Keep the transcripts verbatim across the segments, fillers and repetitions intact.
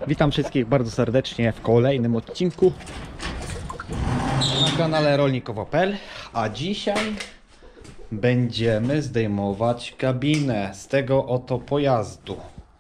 Witam wszystkich bardzo serdecznie w kolejnym odcinku na kanale rolnikowo kropka p l. A dzisiaj będziemy zdejmować kabinę z tego oto pojazdu,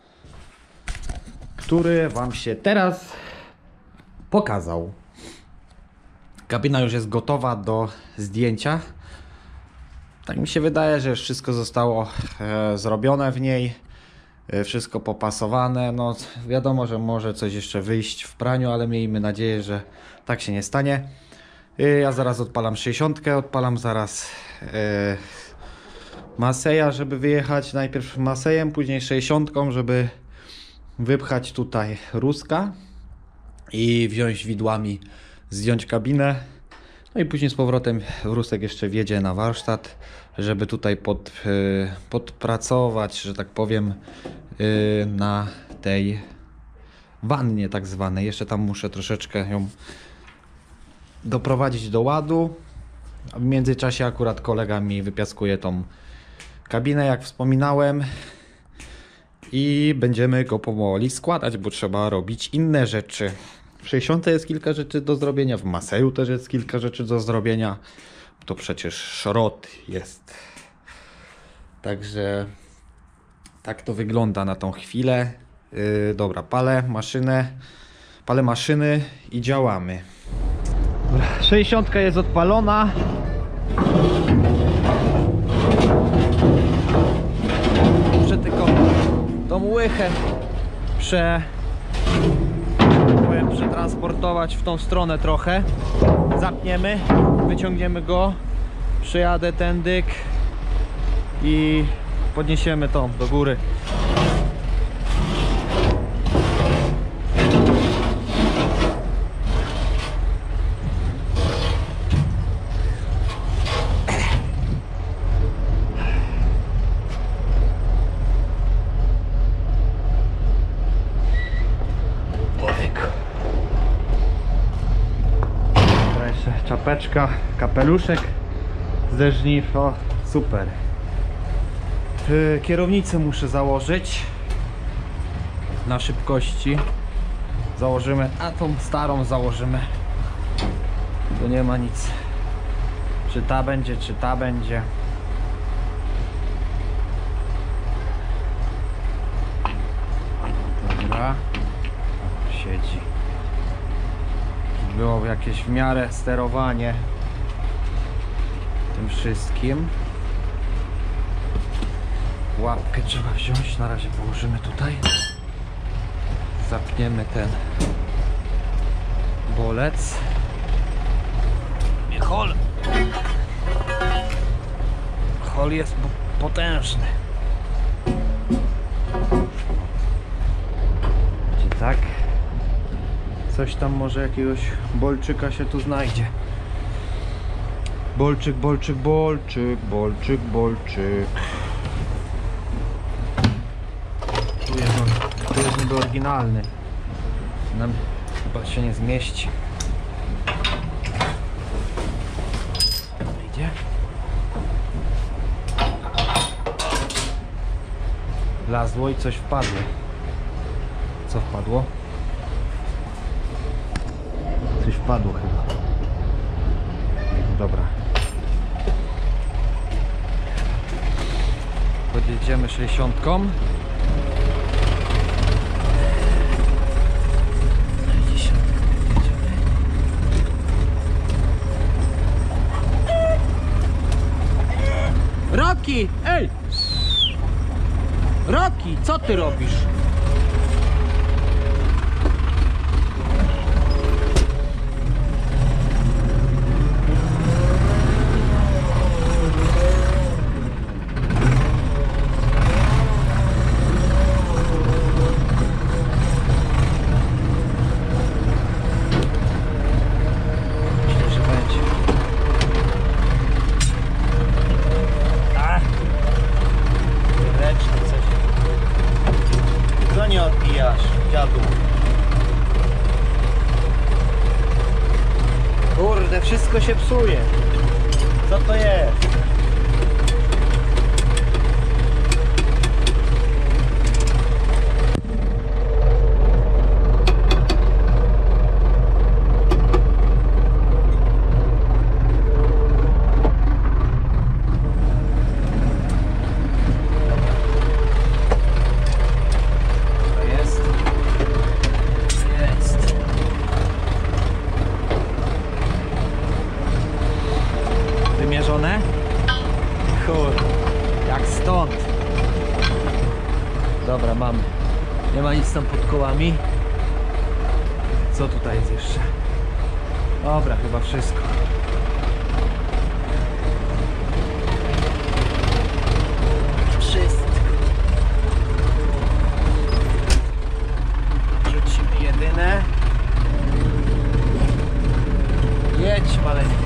który Wam się teraz pokazał. Kabina już jest gotowa do zdjęcia. Tak mi się wydaje, że już wszystko zostało e, zrobione w niej. E, wszystko popasowane. No wiadomo, że może coś jeszcze wyjść w praniu, ale miejmy nadzieję, że tak się nie stanie. E, ja zaraz odpalam sześćdziesiątkę, odpalam zaraz e, Maseja, żeby wyjechać najpierw Masejem, później sześćdziesiątką, żeby wypchać tutaj Ruska i wziąć widłami, zdjąć kabinę. No i później z powrotem Rusek jeszcze wjedzie na warsztat, żeby tutaj pod, podpracować, że tak powiem, na tej wannie tak zwanej. Jeszcze tam muszę troszeczkę ją doprowadzić do ładu. A w międzyczasie akurat kolega mi wypiaskuje tą kabinę, jak wspominałem. I będziemy go powoli składać, bo trzeba robić inne rzeczy. W sześćdziesiątce jest kilka rzeczy do zrobienia, w Maseju też jest kilka rzeczy do zrobienia. To przecież szrot jest. Także tak to wygląda na tą chwilę. Yy, dobra, palę maszynę, palę maszyny i działamy. Dobra, sześćdziesiątka jest odpalona. Muszę tylko tą łychę prze... przetransportować w tą stronę trochę. Zapniemy, wyciągniemy go, przejadę tędyk i podniesiemy tą do góry. Czapeczka, kapeluszek ze żniw, o super. Yy, kierownicę muszę założyć na szybkości. Założymy, a tą starą założymy. Tu nie ma nic. Czy ta będzie, czy ta będzie. Dobra, siedzi. Było jakieś w miarę sterowanie tym wszystkim. Łapkę trzeba wziąć, na razie położymy tutaj. Zapniemy ten bolec. Nie hol. Hol jest potężny. Będzie tak. Coś tam może jakiegoś bolczyka się tu znajdzie. Bolczyk, bolczyk, bolczyk, bolczyk, bolczyk. Tu jest on, tu jest niby oryginalny. Nam chyba się nie zmieści. Idzie. Wlazło i coś wpadło. Co wpadło? Coś wpadło chyba. Dobra. Podjedziemy sześćdziesiątką. Roki! Ej! Roki, co ty robisz? Kurde, wszystko się psuje. Co to jest? nic tam pod kołami. Co tutaj jest jeszcze? Dobra, chyba wszystko. Wszystko. Rzucimy jedynę. Jedź, maleńki.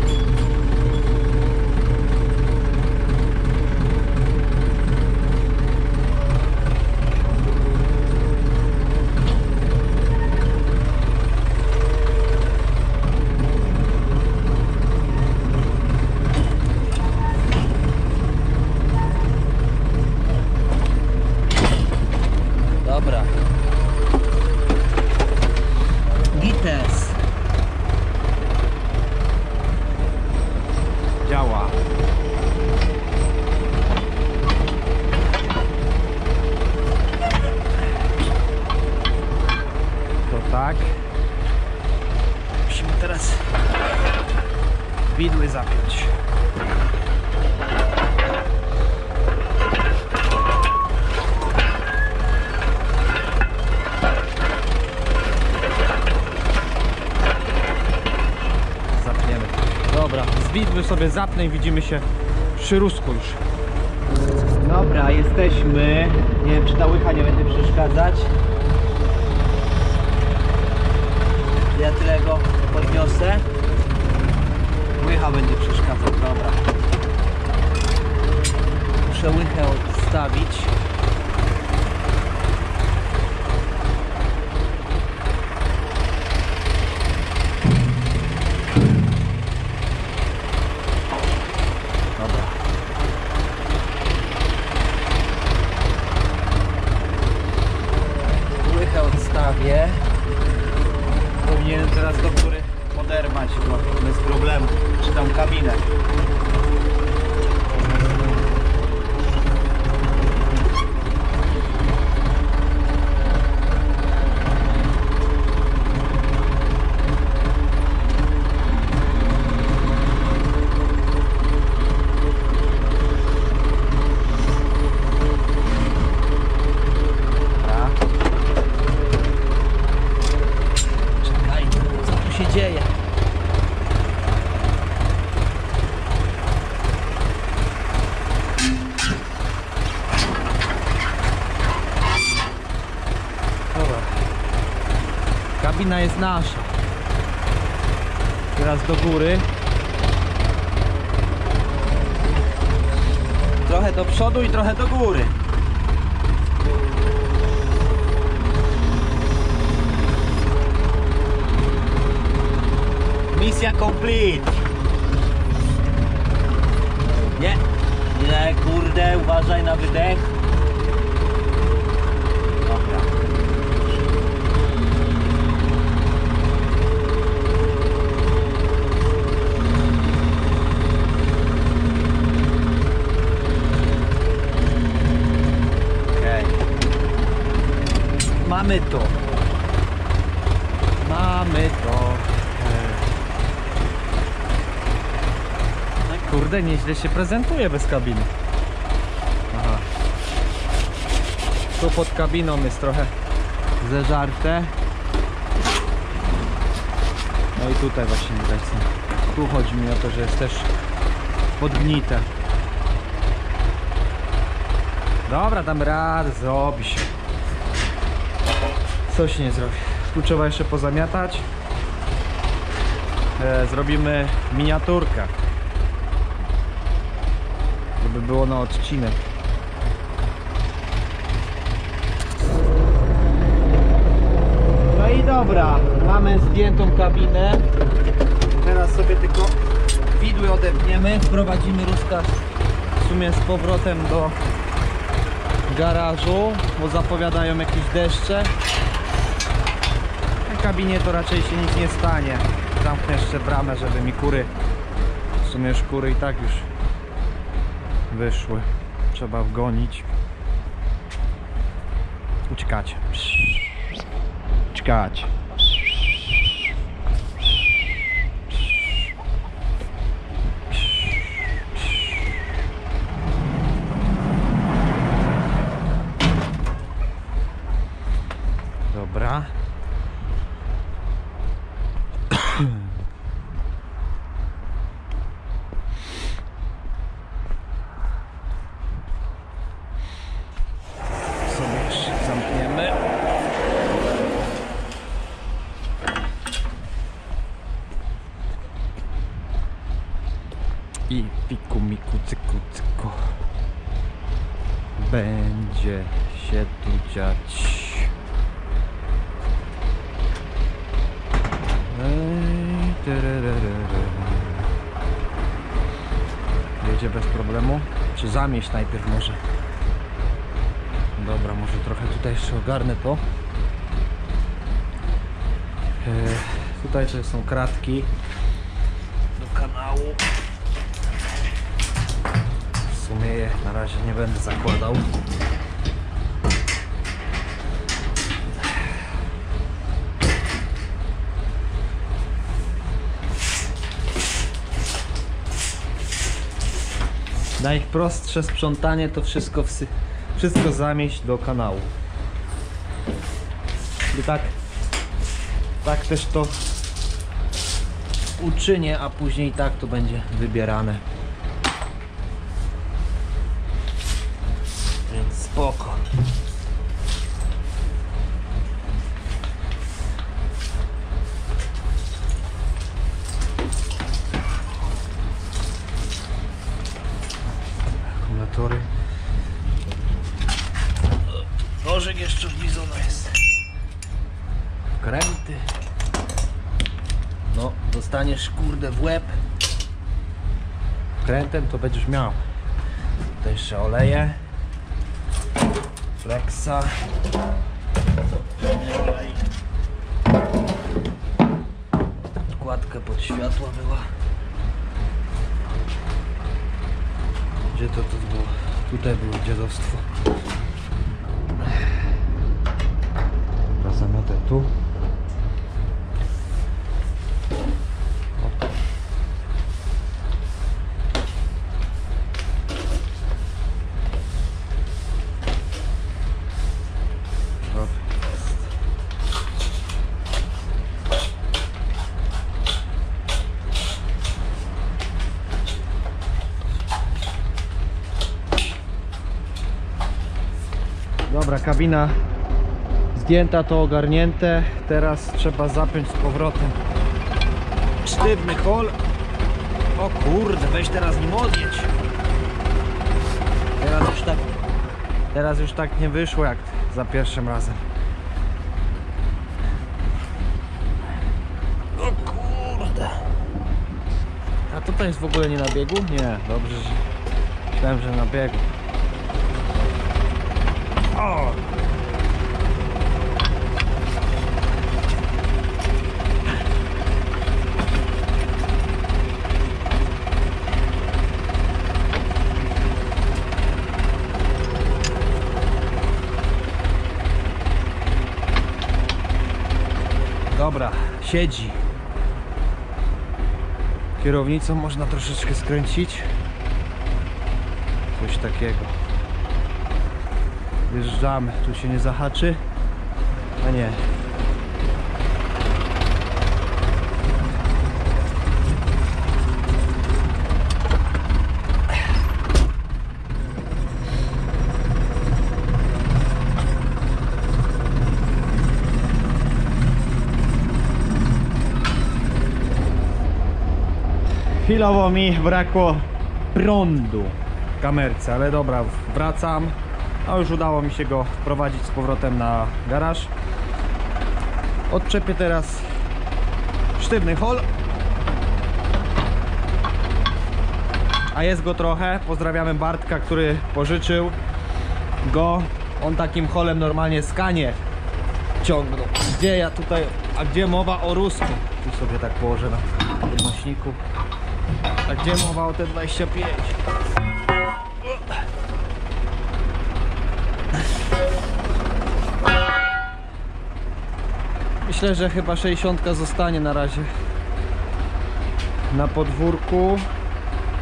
Dobra. Gites. Działa. To tak. Musimy teraz widły zapiąć. Zapniemy. Dobra, z widły sobie zapnę i widzimy się przy rusku już. Dobra, jesteśmy. Nie wiem, czy ta łycha nie będzie przeszkadzać. Ja tyle go podniosę. Łycha będzie przeszkadzać, dobra. Muszę łychę odstawić. Dobra. Łychę odstawię. Powinienem teraz do góry poderwać go bez problemu, czy tam kabinę. Dobra. Czekaj, co tu się dzieje? Dobra. Kabina jest nasza. Teraz do góry. Trochę do przodu i trochę do góry. Misja complete. Nie, nie, kurde, uważaj na wydech. Dobra. Okej. Mamy to. Mamy to. Kurde, nieźle się prezentuje bez kabiny. Aha. Tu pod kabiną jest trochę zeżarte. No i tutaj właśnie widać. Tu chodzi mi o to, że jest też podgnite. Dobra, damy radę, zrobi się. Coś nie zrobi. Tu trzeba jeszcze pozamiatać. E, zrobimy miniaturkę, żeby było na odcinek. No i dobra, mamy zdjętą kabinę. Teraz sobie tylko widły odepniemy, wprowadzimy ruska W sumie z powrotem do garażu, bo zapowiadają jakieś deszcze. W kabinie to raczej się nic nie stanie. Zamknę jeszcze bramę, żeby mi kury, w sumie już kury i tak już wyszły. Trzeba wgonić. Uciekać. Uciekać. Dobra. Sobie jeszcze zamkniemy. I piku miku cyku cyku. Będzie się tu dziać. Ej, tyryryryry. Jedzie bez problemu? Czy zamieść najpierw może? Dobra, może trochę tutaj jeszcze ogarnę to. E, tutaj to są kratki do kanału. W sumie je na razie nie będę zakładał. Najprostsze sprzątanie to wszystko, wsy wszystko zamieść do kanału. I tak, tak też to uczynię, a później tak to będzie wybierane. Więc spoko. Akumulatory. Nożek jeszcze wlizony jest. Wkręty. No, dostaniesz kurde w łeb wkrętem, to będziesz miał. To jeszcze oleje. Flexa. Podkładka pod światła była. Gdzie to to było? Tutaj było dziadostwo. Dobra, zamiotę tu. Dobra, kabina zdjęta, to ogarnięte. Teraz trzeba zapiąć z powrotem sztywny hol. O kurde, weź teraz nim odjedź. Teraz już tak, teraz już tak nie wyszło jak za pierwszym razem. O kurde. A tutaj jest w ogóle nie na biegu? Nie, dobrze, że myślałem, że na biegu. O! Dobra, siedzi. Kierownicą można troszeczkę skręcić. Coś takiego. Wjeżdżamy, tu się nie zahaczy, a nie. Chwilowo mi brakło prądu w kamerce, ale dobra, wracam. A już udało mi się go wprowadzić z powrotem na garaż. Odczepię teraz sztywny hol. A jest go trochę. Pozdrawiamy Bartka, który pożyczył go. On takim holem normalnie skanie ciągnął. Gdzie ja tutaj, a gdzie mowa o rusku? Tu sobie tak położę na nośniku. A gdzie mowa o te dwadzieścia pięć? Myślę, że chyba sześćdziesiątka zostanie na razie na podwórku.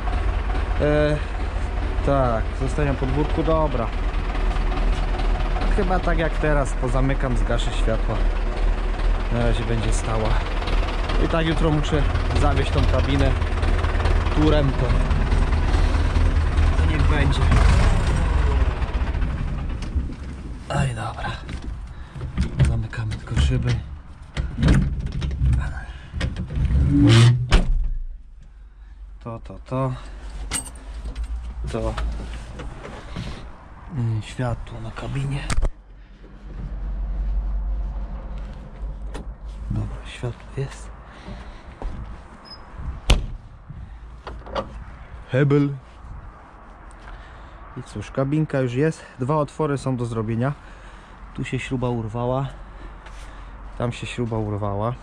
E, tak, zostanie na podwórku, dobra. chyba tak jak teraz, pozamykam, zgaszę światła. Na razie będzie stała. I tak jutro muszę zawieźć tą kabinę turem, to, to niech będzie. Aj, dobra. Zamykamy tylko szyby. To, to, to. To mm, światło na kabinie. Dobra, światło jest. Hebel. I cóż, kabinka już jest. Dwa otwory są do zrobienia. Tu się śruba urwała. Tam się śruba urwała.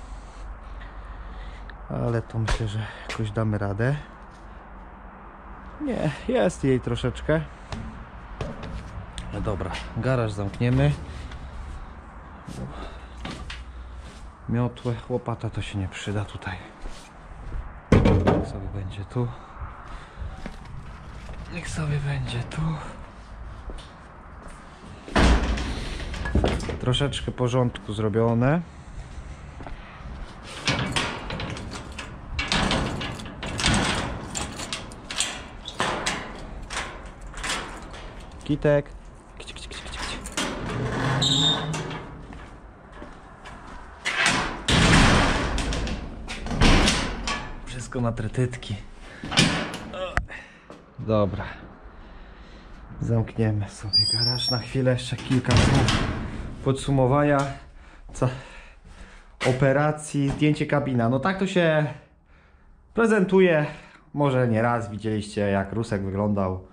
Ale to myślę, że jakoś damy radę. Nie, jest jej troszeczkę. No dobra, garaż zamkniemy. Miotłę, łopata to się nie przyda tutaj. Niech sobie będzie tu. Niech sobie będzie tu. Troszeczkę porządku zrobione. Kitek. Kici, kici, kici, kici. Wszystko na trytytki. Dobra. Zamkniemy sobie garaż na chwilę. Jeszcze kilka słów podsumowania co operacji. Zdjęcie kabina. No tak to się prezentuje. Może nie raz widzieliście, jak Rusek wyglądał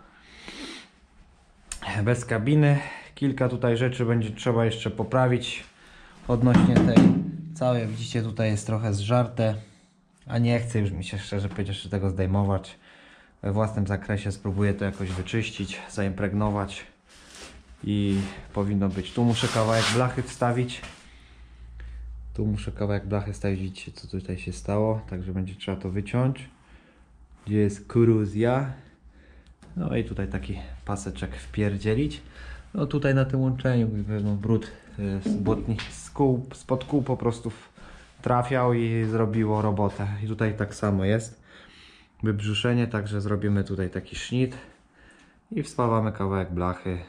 bez kabiny. Kilka tutaj rzeczy będzie trzeba jeszcze poprawić odnośnie tej całej. Widzicie, tutaj jest trochę zżarte, a nie chcę już mi się szczerze powiedziawszy tego zdejmować. We własnym zakresie spróbuję to jakoś wyczyścić, zaimpregnować i powinno być. Tu muszę kawałek blachy wstawić. Tu muszę kawałek blachy wstawić. Widzicie, co tutaj się stało, także będzie trzeba to wyciąć. Gdzie jest korozja. No i tutaj taki paseczek wpierdzielić. No tutaj na tym łączeniu pewno brud z błotni, z kół, spod kół po prostu trafiał i zrobiło robotę. I tutaj tak samo jest wybrzuszenie, także zrobimy tutaj taki sznit i wspawamy kawałek blachy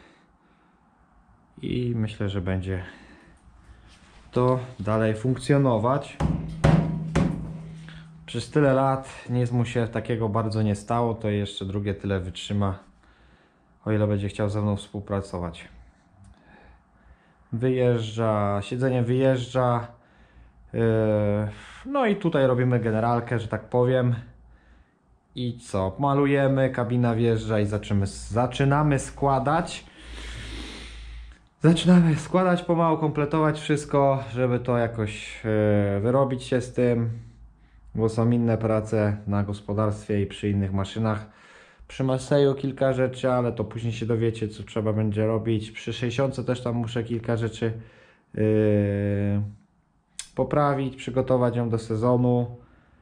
i myślę, że będzie to dalej funkcjonować. Przez tyle lat nic mu się takiego bardzo nie stało, to jeszcze drugie tyle wytrzyma, o ile będzie chciał ze mną współpracować. Wyjeżdża, siedzenie wyjeżdża, yy, no i tutaj robimy generalkę, że tak powiem. I co? Malujemy, kabina wjeżdża i zaczynamy, zaczynamy składać. Zaczynamy składać pomału, kompletować wszystko, żeby to jakoś yy, wyrobić się z tym. Bo są inne prace na gospodarstwie i przy innych maszynach. Przy Maseju kilka rzeczy, ale to później się dowiecie, co trzeba będzie robić. Przy sześćdziesiątce też tam muszę kilka rzeczy yy, poprawić, przygotować ją do sezonu.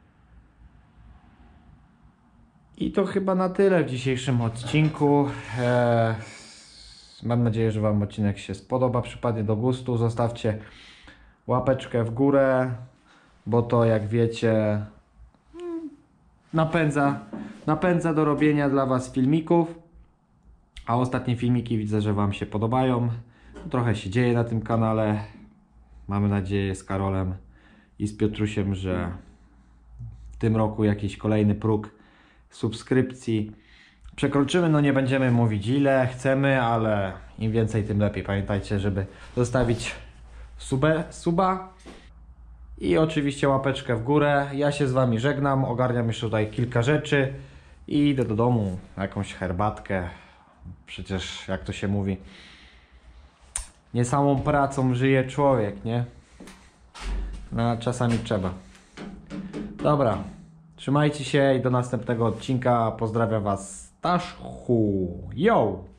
I to chyba na tyle w dzisiejszym odcinku. Eee, mam nadzieję, że Wam odcinek się spodoba, przypadnie do gustu. Zostawcie łapeczkę w górę, bo to, jak wiecie, napędza, napędza do robienia dla Was filmików. A ostatnie filmiki widzę, że Wam się podobają. Trochę się dzieje na tym kanale. Mamy nadzieję z Karolem i z Piotrusiem, że w tym roku jakiś kolejny próg subskrypcji przekroczymy. No nie będziemy mówić ile chcemy, ale im więcej, tym lepiej. Pamiętajcie, żeby zostawić subę, suba i oczywiście łapeczkę w górę. Ja się z Wami żegnam, ogarniam jeszcze tutaj kilka rzeczy i idę do domu, jakąś herbatkę. Przecież, jak to się mówi, nie samą pracą żyje człowiek, nie? No, czasami trzeba. Dobra, trzymajcie się i do następnego odcinka. Pozdrawiam Was, Staszku. Yo!